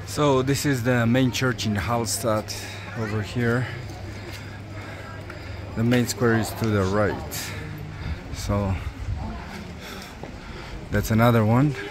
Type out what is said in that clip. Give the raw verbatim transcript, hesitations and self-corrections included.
So this is the main church in Hallstatt over here. The main square is to the right. So that's another one.